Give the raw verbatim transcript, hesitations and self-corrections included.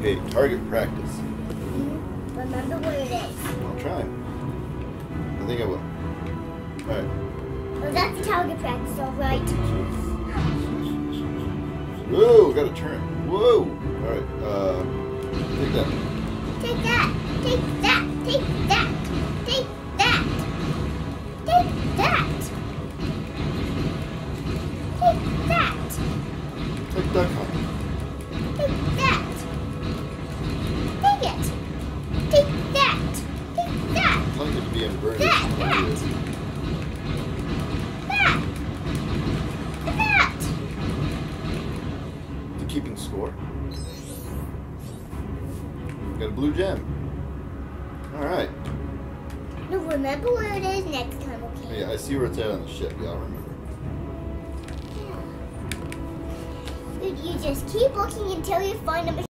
Okay, target practice. Mm-hmm. Remember where it is. I'm trying. I think I will. Alright. Well, that's target practice, alright. Whoa, gotta turn. Whoa! Alright, uh, take that. Take that! Take that! Take that! Take that! Take that! Take that! Take that, huh? Take that! Take it! Take that! Take that! I'd like it to be inverted. That! That! That! That! The keeping score. Got a blue gem. Alright. No, remember where it is next time, okay? Yeah, I see where it's at on the ship. Yeah, I'll remember. Dude, you just keep looking until you find a